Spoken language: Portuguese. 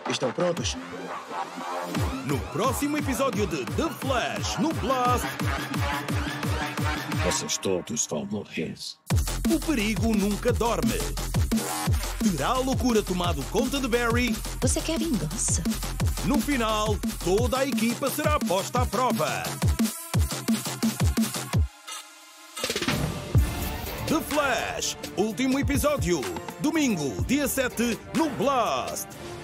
Estão prontos? No próximo episódio de The Flash, no Blast, Vocês todos vão morrer. o perigo nunca dorme. Terá a loucura tomado conta de Barry? Você quer vingança? No final, toda a equipa será posta à prova. The Flash, último episódio. Domingo, dia 7, no Blast.